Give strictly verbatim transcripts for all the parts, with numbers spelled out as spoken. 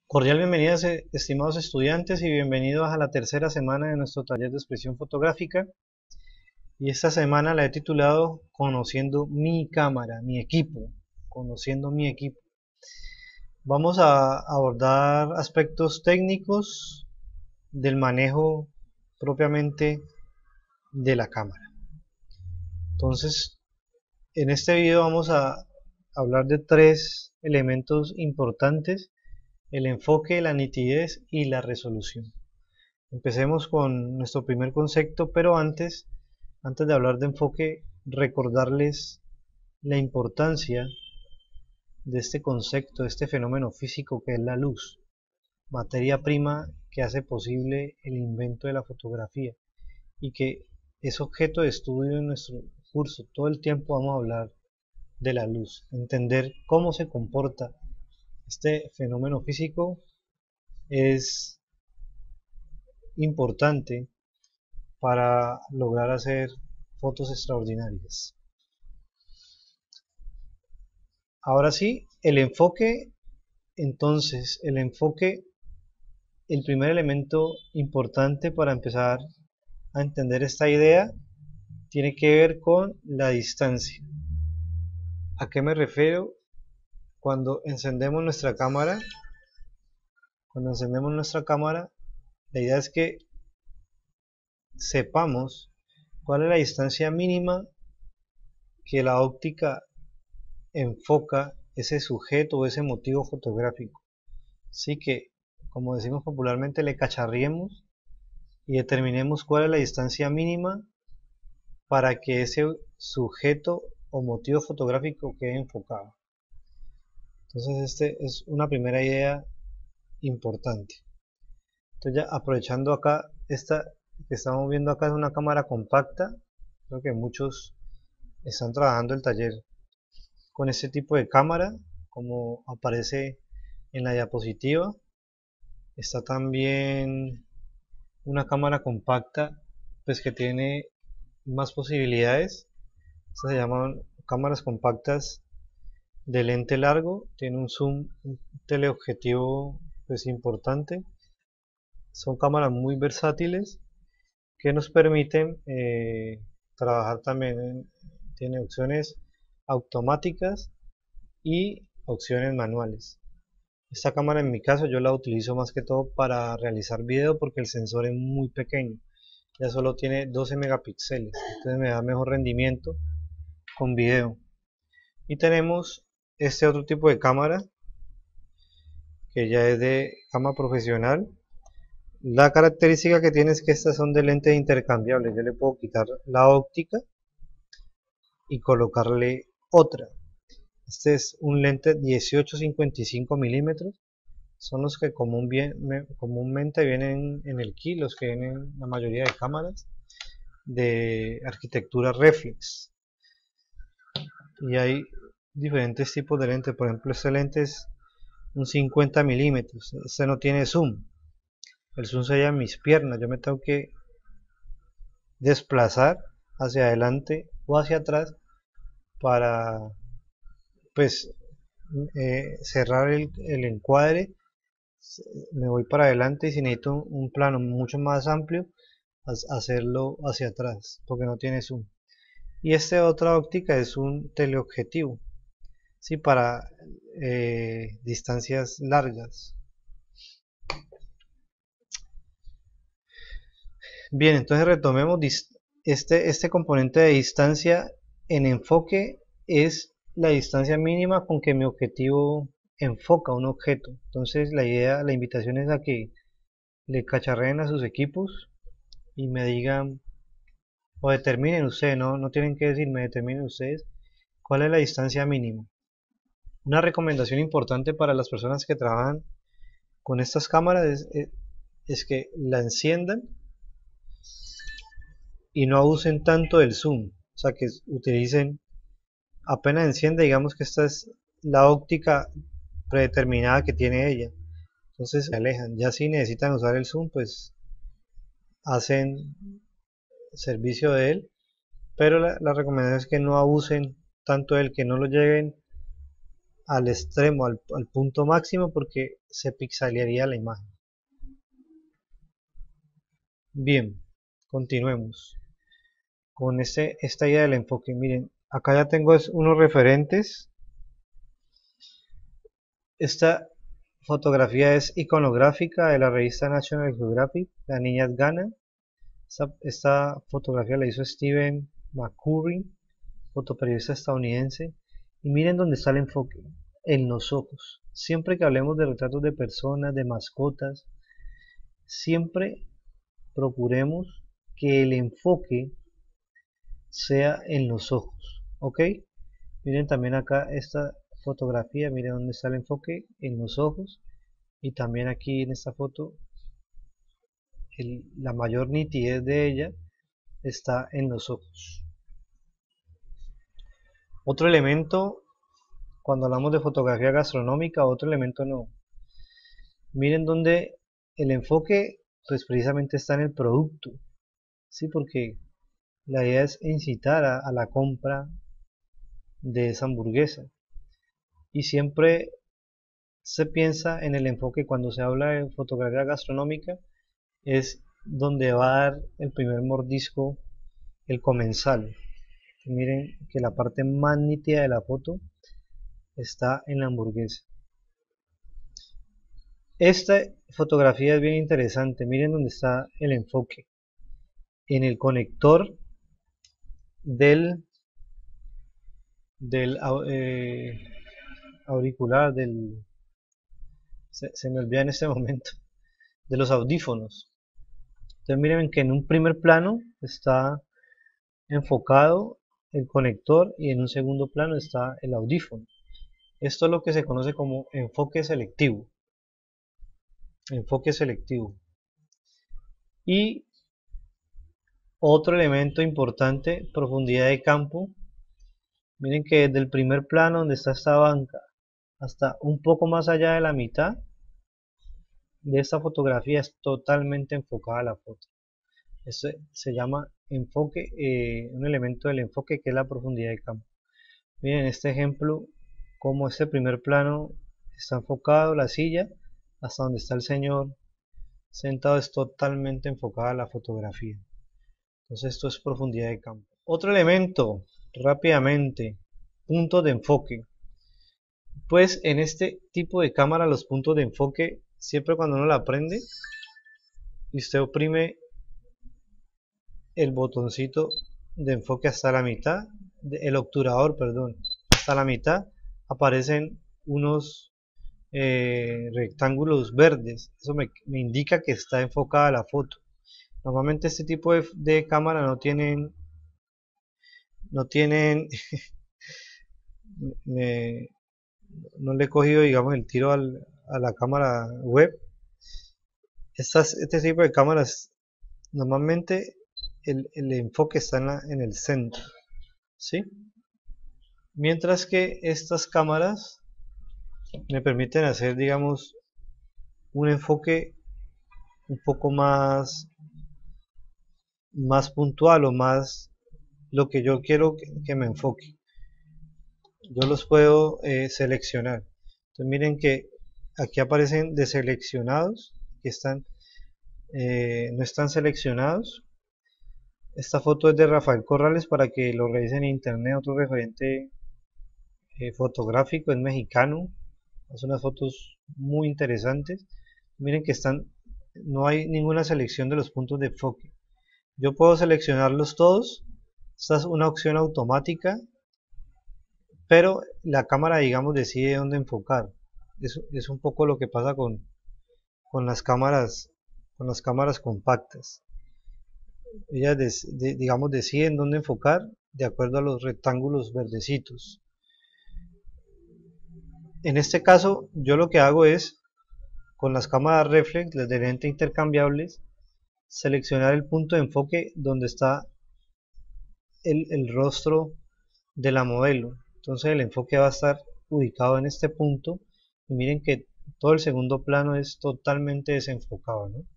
Cordial bienvenida, eh, estimados estudiantes, y bienvenidos a la tercera semana de nuestro taller de expresión fotográfica. Y esta semana la he titulado Conociendo mi cámara, mi equipo, conociendo mi equipo. Vamos a abordar aspectos técnicos del manejo propiamente de la cámara. Entonces, en este video vamos a hablar de tres elementos importantes: el enfoque, la nitidez y la resolución. Empecemos con nuestro primer concepto, pero antes, antes de hablar de enfoque, recordarles la importancia de este concepto, de este fenómeno físico que es la luz, materia prima que hace posible el invento de la fotografía y que es objeto de estudio en nuestro curso. Todo el tiempo vamos a hablar de la luz, entender cómo se comporta este fenómeno físico es importante para lograr hacer fotos extraordinarias. Ahora sí, el enfoque. Entonces, el enfoque, el primer elemento importante para empezar a entender esta idea, tiene que ver con la distancia. ¿A qué me refiero? Cuando encendemos nuestra cámara, cuando encendemos nuestra cámara, la idea es que sepamos cuál es la distancia mínima que la óptica enfoca ese sujeto o ese motivo fotográfico. Así que, como decimos popularmente, le cacharriemos y determinemos cuál es la distancia mínima para que ese sujeto o motivo fotográfico quede enfocado. Entonces, este es una primera idea importante. Entonces, ya aprovechando acá, esta que estamos viendo acá es una cámara compacta. Creo que muchos están trabajando el taller con este tipo de cámara, como aparece en la diapositiva. Está también una cámara compacta, pues que tiene más posibilidades. Estas se llaman cámaras compactas de lente largo. Tiene un zoom, un teleobjetivo pues importante. Son cámaras muy versátiles que nos permiten eh, trabajar también en, tiene opciones automáticas y opciones manuales. Esta cámara, en mi caso, yo la utilizo más que todo para realizar video porque el sensor es muy pequeño, ya solo tiene doce megapíxeles, entonces me da mejor rendimiento con video. Y tenemos este otro tipo de cámara que ya es de gama profesional. La característica que tiene es que estas son de lentes intercambiables. Yo le puedo quitar la óptica y colocarle otra. Este es un lente dieciocho cincuenta y cinco milímetros. Son los que común bien, me, comúnmente vienen en el kit, los que vienen en la mayoría de cámaras de arquitectura reflex. Y hay diferentes tipos de lentes. Por ejemplo, este lente es un cincuenta milímetros. Este no tiene zoom. El zoom sería en mis piernas. Yo me tengo que desplazar hacia adelante o hacia atrás para pues eh, cerrar el, el encuadre. Me voy para adelante, y si necesito un plano mucho más amplio, hacerlo hacia atrás porque no tiene zoom. Y esta otra óptica es un teleobjetivo, sí, para eh, distancias largas. Bien, entonces retomemos. Este, este componente de distancia en enfoque es la distancia mínima con que mi objetivo enfoca un objeto. Entonces la idea, la invitación es a que le cacharreen a sus equipos y me digan, o determinen ustedes, no, no tienen que decirme, determinen ustedes cuál es la distancia mínima. Una recomendación importante para las personas que trabajan con estas cámaras es, es, es que la enciendan y no abusen tanto del zoom, o sea que utilicen, apenas encienda, digamos que esta es la óptica predeterminada que tiene ella, entonces se alejan. Ya si necesitan usar el zoom, pues hacen servicio de él, pero la, la recomendación es que no abusen tanto de él, que no lo lleven al extremo, al, al punto máximo, porque se pixelearía la imagen. Bien, continuemos con este, esta idea del enfoque. Miren, acá ya tengo es unos referentes. Esta fotografía es iconográfica de la revista National Geographic, La Niña Afgana. Esta, esta fotografía la hizo Steven McCurry, fotoperiodista estadounidense. Y miren dónde está el enfoque, en los ojos. Siempre que hablemos de retratos de personas, de mascotas, siempre procuremos que el enfoque sea en los ojos, ¿ok? Miren también acá esta fotografía, miren dónde está el enfoque, en los ojos, y también aquí en esta foto el, la mayor nitidez de ella está en los ojos. Otro elemento, cuando hablamos de fotografía gastronómica, otro elemento no. Miren donde el enfoque pues precisamente está en el producto, ¿sí? Porque la idea es incitar a, a la compra de esa hamburguesa. Y siempre se piensa en el enfoque cuando se habla de fotografía gastronómica, es donde va a dar el primer mordisco el comensal. Miren que la parte más nítida de la foto está en la hamburguesa. Esta fotografía es bien interesante. Miren dónde está el enfoque, en el conector del del eh, auricular, del se, se me olvida en este momento, de los audífonos. Entonces miren que en un primer plano está enfocado el conector y en un segundo plano está el audífono. Esto es lo que se conoce como enfoque selectivo. Enfoque selectivo. Y otro elemento importante, profundidad de campo. Miren que desde el primer plano donde está esta banca hasta un poco más allá de la mitad de esta fotografía es totalmente enfocada la foto. Esto se llama enfoque, eh, un elemento del enfoque que es la profundidad de campo. Miren este ejemplo, como este primer plano está enfocado la silla hasta donde está el señor sentado, es totalmente enfocada la fotografía. Entonces esto es profundidad de campo. Otro elemento, rápidamente, puntos de enfoque. Pues en este tipo de cámara los puntos de enfoque, siempre cuando uno la prende y usted oprime el botoncito de enfoque hasta la mitad, el obturador, perdón, hasta la mitad, aparecen unos eh, rectángulos verdes. Eso me, me indica que está enfocada la foto. Normalmente este tipo de, de cámara no tienen no tienen me, no le he cogido digamos el tiro al, a la cámara web. Estas, este tipo de cámaras normalmente el, el enfoque está en, la, en el centro, ¿sí? Mientras que estas cámaras me permiten hacer digamos un enfoque un poco más más puntual o más lo que yo quiero que, que me enfoque. Yo los puedo eh, seleccionar. Entonces miren que aquí aparecen deseleccionados, que están eh, no están seleccionados. Esta foto es de Rafael Corrales para que lo revisen en internet, otro referente eh, fotográfico, es mexicano, hace unas fotos muy interesantes. Miren que están, no hay ninguna selección de los puntos de enfoque. Yo puedo seleccionarlos todos. Esta es una opción automática, pero la cámara digamos decide dónde enfocar. Es, es un poco lo que pasa con, con las cámaras con las cámaras compactas. Ellas des, de, digamos deciden dónde enfocar de acuerdo a los rectángulos verdecitos. En este caso yo lo que hago es con las cámaras reflex, las de lente intercambiables, seleccionar el punto de enfoque donde está el, el rostro de la modelo. Entonces el enfoque va a estar ubicado en este punto y miren que todo el segundo plano es totalmente desenfocado, ¿no?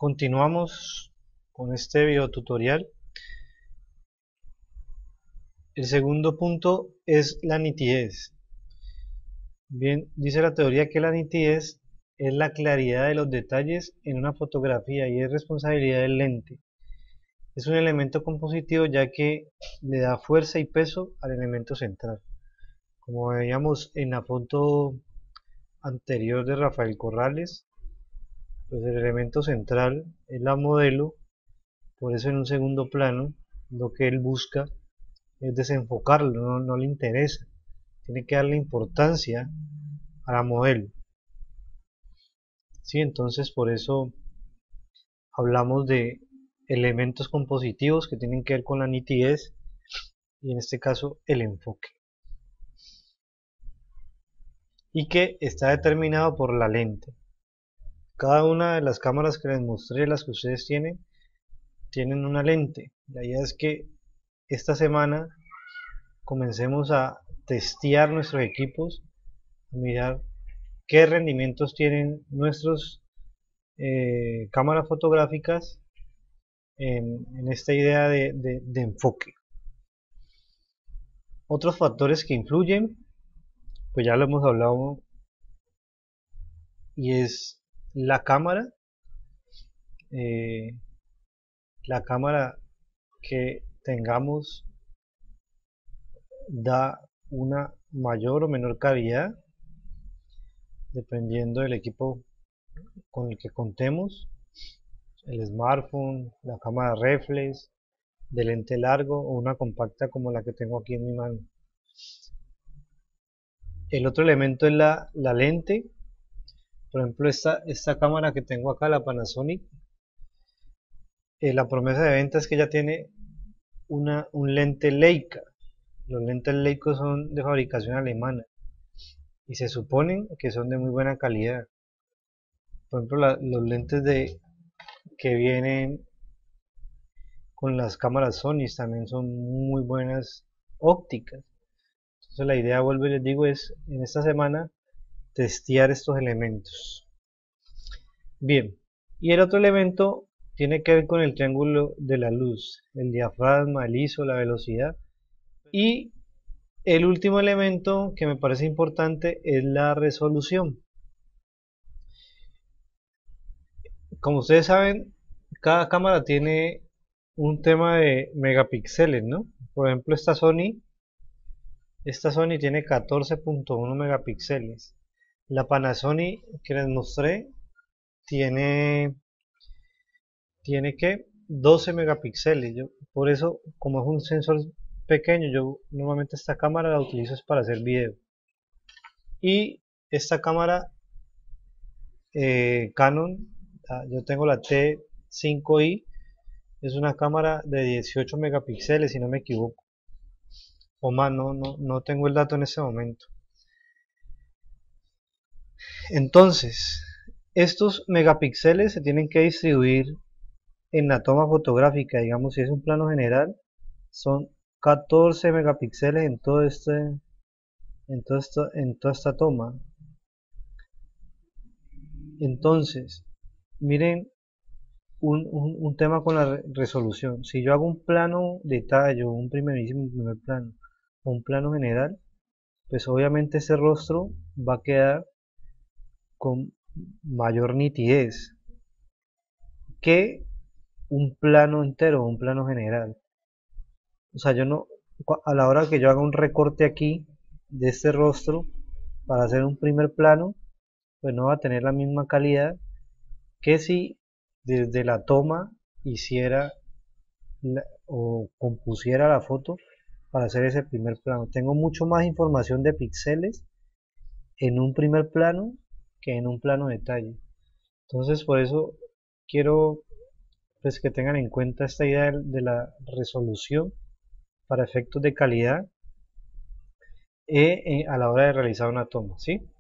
Continuamos con este video tutorial. El segundo punto es la nitidez. Bien, dice la teoría que la nitidez es la claridad de los detalles en una fotografía y es responsabilidad del lente. Es un elemento compositivo ya que le da fuerza y peso al elemento central. Como veíamos en la foto anterior de Rafael Corrales, pues el elemento central es la modelo, por eso en un segundo plano lo que él busca es desenfocarlo, no, no le interesa, tiene que darle importancia a la modelo. ¿Sí? Entonces por eso hablamos de elementos compositivos que tienen que ver con la nitidez y en este caso el enfoque, y que está determinado por la lente. Cada una de las cámaras que les mostré, las que ustedes tienen, tienen una lente. La idea es que esta semana comencemos a testear nuestros equipos, a mirar qué rendimientos tienen nuestras eh, cámaras fotográficas en, en esta idea de, de, de enfoque. Otros factores que influyen, pues ya lo hemos hablado, y es la cámara, eh, la cámara que tengamos da una mayor o menor calidad dependiendo del equipo con el que contemos, el smartphone, la cámara reflex, de lente largo o una compacta como la que tengo aquí en mi mano. El otro elemento es la, la lente. Por ejemplo, esta, esta cámara que tengo acá, la Panasonic, eh, la promesa de venta es que ya tiene una, un lente Leica. Los lentes Leica son de fabricación alemana y se suponen que son de muy buena calidad. Por ejemplo, la, los lentes de, que vienen con las cámaras Sony también son muy buenas ópticas. Entonces la idea, vuelvo y les digo, es en esta semana testear estos elementos. Bien, y el otro elemento tiene que ver con el triángulo de la luz, el diafragma, el I S O, la velocidad. Y el último elemento que me parece importante es la resolución. Como ustedes saben, cada cámara tiene un tema de megapíxeles, ¿no? Por ejemplo, esta Sony, esta Sony tiene catorce punto uno megapíxeles. La Panasonic que les mostré tiene, tiene que doce megapíxeles. Yo, por eso, como es un sensor pequeño, yo normalmente esta cámara la utilizo es para hacer video. Y esta cámara eh, Canon, yo tengo la T cinco i, es una cámara de dieciocho megapíxeles si no me equivoco, o más, no, no, no tengo el dato en ese momento. Entonces, estos megapíxeles se tienen que distribuir en la toma fotográfica. Digamos, si es un plano general, son catorce megapíxeles en todo este, en todo esto, en toda esta toma. Entonces, miren un, un, un tema con la resolución. Si yo hago un plano de tallo, un primerísimo primer plano, o un plano general, pues obviamente ese rostro va a quedar con mayor nitidez que un plano entero, un plano general. O sea, yo no, a la hora que yo haga un recorte aquí de este rostro para hacer un primer plano, pues no va a tener la misma calidad que si desde la toma hiciera la, o compusiera la foto para hacer ese primer plano. Tengo mucho más información de píxeles en un primer plano que en un plano de detalle. Entonces por eso quiero pues que tengan en cuenta esta idea de la resolución para efectos de calidad eh, eh, a la hora de realizar una toma, ¿sí?